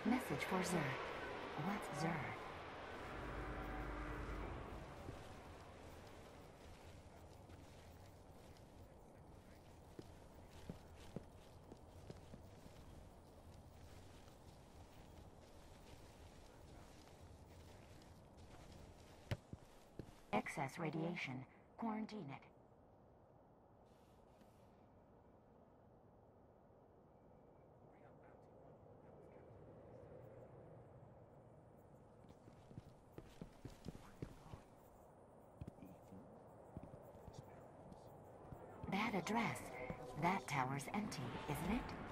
Message for Zerg. What's Zerg? Excess radiation. Quarantine it. That address. That tower's empty, isn't it?